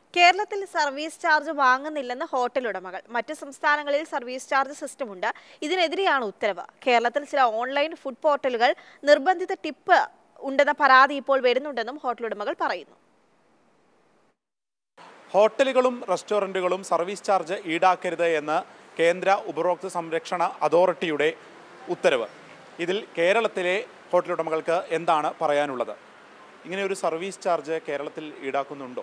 കേരളത്തിൽ service charge വാങ്ങുന്നില്ലെന്ന് hotel ഉടമകൾ. മറ്റ് സംസ്ഥാനങ്ങളിൽ സർവീസ് ചാർജ് സിസ്റ്റമുണ്ട്. ഇതിനെതിരെയാണ് ഉത്തരവ്. കേരളത്തിൽ ചില ഓൺലൈൻ ഫുഡ് പോർട്ടലുകൾ നിർബന്ധിത ടിപ്പ് ഉണ്ടെന്ന പരാതി ഇപ്പോൾ വരുന്നുണ്ടെന്നും ഹോട്ടൽ ഉടമകൾ പറയുന്നു. ഹോട്ടലുകളും റെസ്റ്റോറൻറ്റുകളും സർവീസ് ചാർജ് ഈടാക്കരുത് എന്ന് കേന്ദ്ര ഉപഭോക്തൃ സംരക്ഷണ അതോറിറ്റിയുടെ ഉത്തരവ്. ഇതിൽ കേരളത്തിലെ ഹോട്ടൽ ഉടമകൾക്ക് എന്താണ് പറയാനുള്ളത്? ഇങ്ങനെ ഒരു സർവീസ് ചാർജ് കേരളത്തിൽ ഈടാക്കുന്നുണ്ടോ?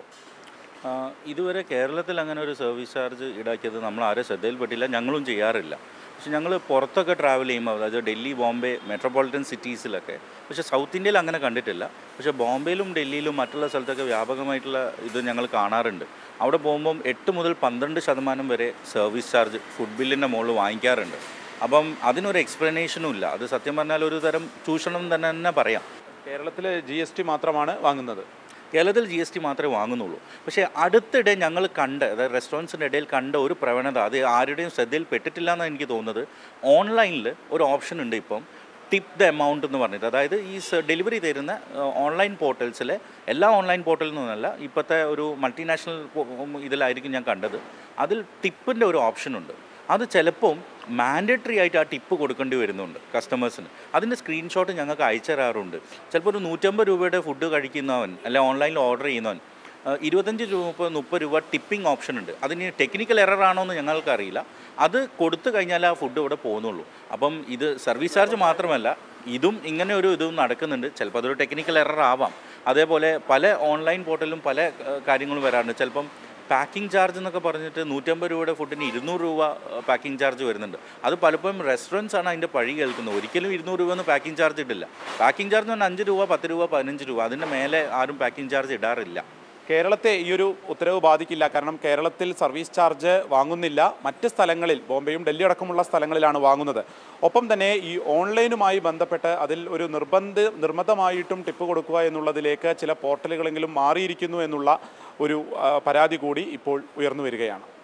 ഇതുവരെ കേരളത്തിൽ അങ്ങനെ ഒരു സർവീസ് ചാർജ് ഈടാക്കിയത് നമ്മൾ ആരും ശ്രദ്ധയിൽപ്പെട്ടില്ല, ഞങ്ങളും ചെയ്യാറില്ല. പക്ഷെ ഞങ്ങൾ പുറത്തൊക്കെ ട്രാവൽ ചെയ്യുമ്പോൾ, അതായത് ഡൽഹി, ബോംബെ, മെട്രോപൊളിറ്റൻ സിറ്റീസിലൊക്കെ, പക്ഷേ സൗത്ത് ഇന്ത്യയിൽ അങ്ങനെ കണ്ടിട്ടില്ല. പക്ഷേ ബോംബെയിലും ഡൽഹിയിലും മറ്റുള്ള സ്ഥലത്തൊക്കെ വ്യാപകമായിട്ടുള്ള ഇത് ഞങ്ങൾ കാണാറുണ്ട്. അവിടെ പോകുമ്പം 8 മുതൽ 12% വരെ സർവീസ് ചാർജ് ഫുഡ് ബില്ലിൻ്റെ മുകളിൽ വാങ്ങിക്കാറുണ്ട്. അപ്പം അതിനൊരു എക്സ്പ്ലനേഷനും ഇല്ല. അത് സത്യം പറഞ്ഞാൽ ഒരു തരം ചൂഷണം തന്നെ പറയാം. കേരളത്തിൽ GST മാത്രമാണ് വാങ്ങുന്നത്. കേരളത്തിൽ GST മാത്രമേ വാങ്ങുന്നുള്ളൂ. പക്ഷേ അടുത്തിടെ ഞങ്ങൾ അതായത് റെസ്റ്റോറൻറ്റ്സിൻ്റെ ഇടയിൽ കണ്ട ഒരു പ്രവണത, അത് ആരുടെയും ശ്രദ്ധയിൽപ്പെട്ടിട്ടില്ല എന്നാണ് എനിക്ക് തോന്നുന്നത്. ഓൺലൈനിൽ ഒരു ഓപ്ഷൻ ഉണ്ട് ഇപ്പം, ടിപ്പ് ദ എമൗണ്ട് എന്ന് പറഞ്ഞിട്ട്. അതായത് ഈ ഡെലിവറി തരുന്ന ഓൺലൈൻ പോർട്ടൽസിലെ എല്ലാ ഓൺലൈൻ പോർട്ടലിൽ നിന്നല്ല, ഇപ്പോഴത്തെ ഒരു മൾട്ടിനാഷണൽ ഇതിലായിരിക്കും ഞാൻ കണ്ടത്. അതിൽ ടിപ്പിൻ്റെ ഒരു ഓപ്ഷനുണ്ട്. അത് ചിലപ്പം മാൻഡേറ്ററി ആയിട്ട് ആ ടിപ്പ് കൊടുക്കേണ്ടി വരുന്നുണ്ട് കസ്റ്റമേഴ്സിന്. അതിൻ്റെ സ്ക്രീൻഷോട്ട് ഞങ്ങൾക്ക് അയച്ചു തരാറുണ്ട്. ചിലപ്പോൾ ഒരു 150 രൂപയുടെ ഫുഡ് കഴിക്കുന്നവൻ, അല്ലെ ഓൺലൈനിൽ ഓർഡർ ചെയ്യുന്നവൻ 25 രൂപ 30 രൂപ ടിപ്പിംഗ് ഓപ്ഷൻ ഉണ്ട്. അതിന് ടെക്നിക്കൽ എറർ ആണോ എന്ന് ഞങ്ങൾക്കറിയില്ല. അത് കൊടുത്തു കഴിഞ്ഞാൽ ആ ഫുഡ് ഇവിടെ പോകുന്നുള്ളൂ. അപ്പം ഇത് സർവീസ് ചാർജ് മാത്രമല്ല, ഇങ്ങനെ ഒരു ഇതും നടക്കുന്നുണ്ട്. ചിലപ്പോൾ അതൊരു ടെക്നിക്കൽ എറർ ആവാം. അതേപോലെ പല ഓൺലൈൻ പോർട്ടലിലും പല കാര്യങ്ങളും വരാറുണ്ട്. ചിലപ്പം പാക്കിംഗ് ചാർജ് എന്നൊക്കെ പറഞ്ഞിട്ട് 150 രൂപയുടെ ഫുഡിന് 200 രൂപ പാക്കിംഗ് ചാർജ് വരുന്നുണ്ട്. അത് പലപ്പോഴും റെസ്റ്റോറൻറ്റ്സ് ആണ് അതിൻ്റെ പഴി കേൾക്കുന്നത്. ഒരിക്കലും 200 രൂപ ഒന്നും പാക്കിംഗ് ചാർജ് ഇടില്ല. പാക്കിംഗ് ചാർജ് പറഞ്ഞാൽ 5 രൂപ 10 രൂപ 15 രൂപ, അതിൻ്റെ മേലെ ആരും പാക്കിംഗ് ചാർജ് ഇടാറില്ല. കേരളത്തെ ഈ ഒരു ഉത്തരവ് ബാധിക്കില്ല. കാരണം കേരളത്തിൽ സർവീസ് ചാർജ് വാങ്ങുന്നില്ല. മറ്റ് സ്ഥലങ്ങളിൽ, ബോംബെയും ഡൽഹി അടക്കമുള്ള സ്ഥലങ്ങളിലാണ് വാങ്ങുന്നത്. ഒപ്പം തന്നെ ഈ ഓൺലൈനുമായി ബന്ധപ്പെട്ട് അതിൽ ഒരു നിർബന്ധമായിട്ടും ടിപ്പ് കൊടുക്കുക എന്നുള്ളതിലേക്ക് ചില പോർട്ടലുകളെങ്കിലും മാറിയിരിക്കുന്നു എന്നുള്ള ഒരു പരാതി കൂടി ഇപ്പോൾ ഉയർന്നു വരികയാണ്.